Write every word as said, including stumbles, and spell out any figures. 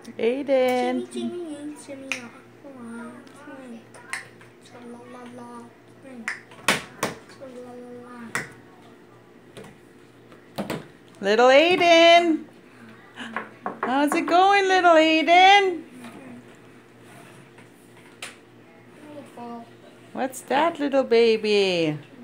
Aiden. Jimmy, Jimmy, Jimmy, oh, Jimmy. Tra-la-la-la, Jimmy. Tra-la-la-la. Little Aiden. How's it going, little Aiden? What's that, little baby?